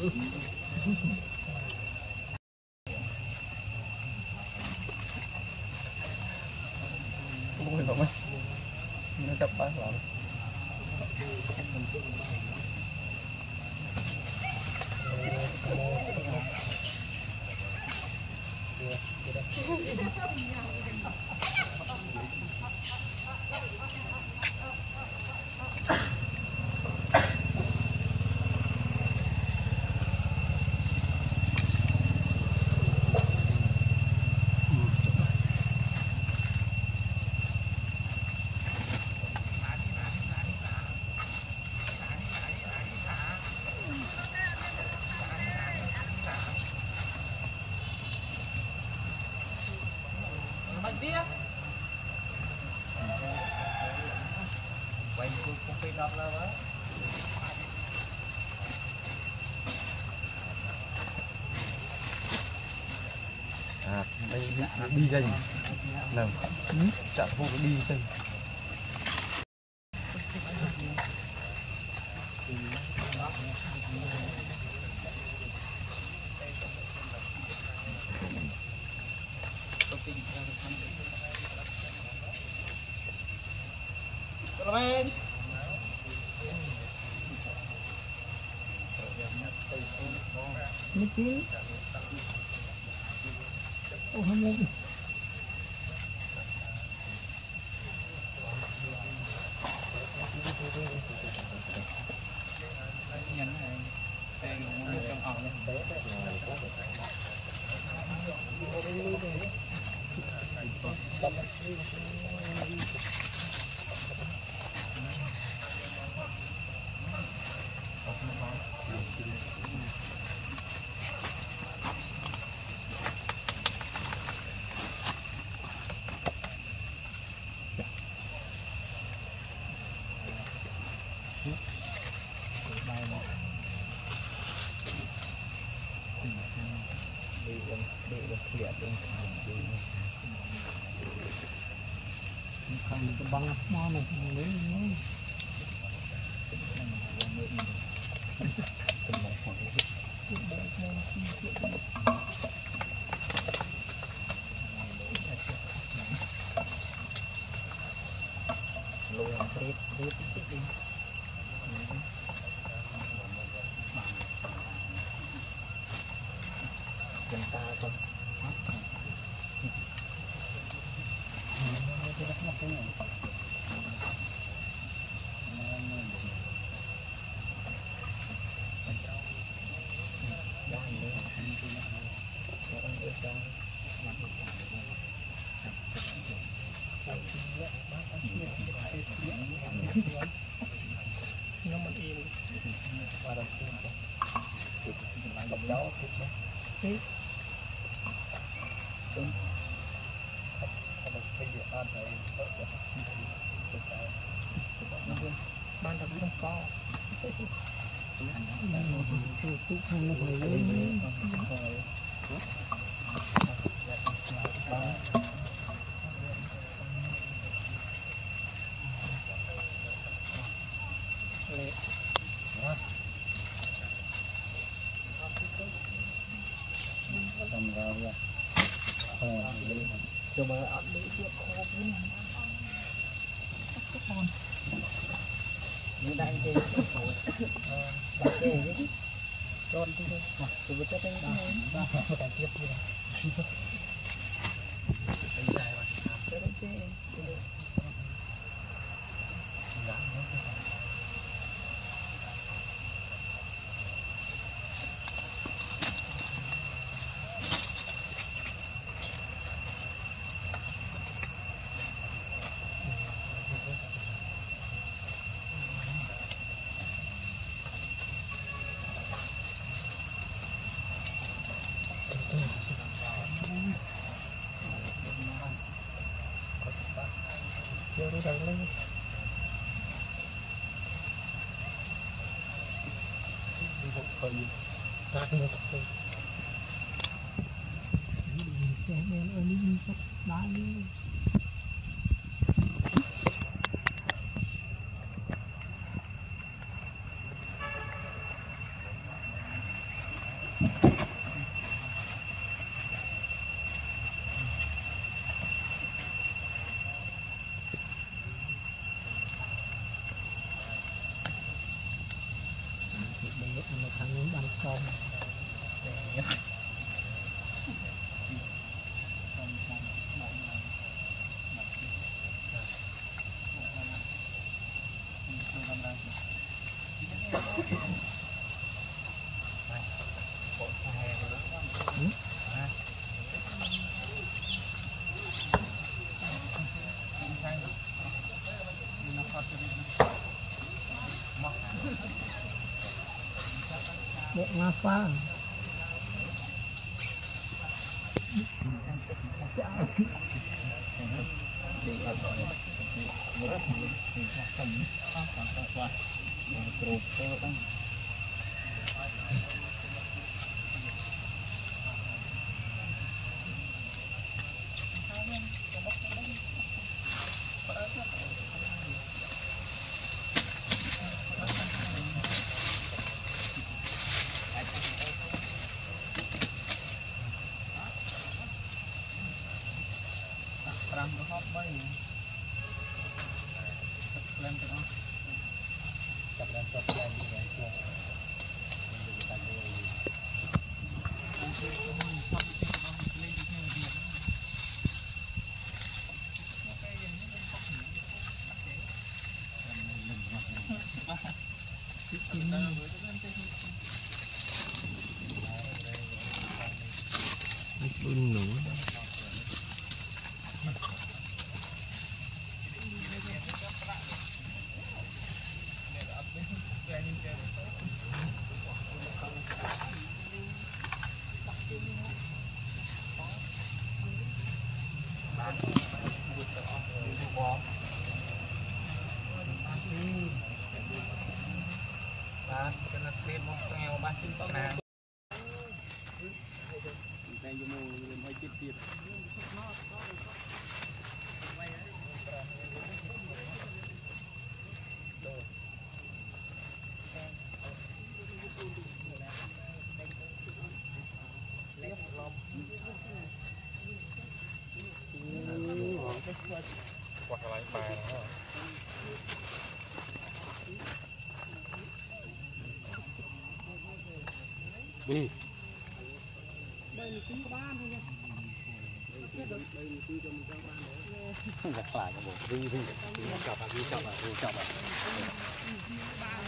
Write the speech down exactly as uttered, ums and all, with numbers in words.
Ôi không ấy, nó chập bát lắm. À, đây đi dây nào chạm vô cái đi dây Libby. Oh, hello. Không cái băng nó này lấy nó luôn rít rít rít đi chúng ta không nó mình im và đầu tiên là đọc đó tiếp đúng ban đầu không có cầm vào ra cho mà ăn đi tiếp khô luôn con như đang chơi đặt chơi chứ đòn chứ thôi từ bữa tới đây ba cái tiếp như này cái dài mà cái đấy chứ vô đi đằng lên đi một phần tạt một phần xe đen ơi đi sắp đá đi Bộ ngapa? Ram có hot bay lên từ đó chặt lên chặt lên như vậy chưa Bưng nổ quạt lại bài đó. Đi. Gặt lại cái bộ đi đi. Chọc à, đi chọc à, đi chọc à.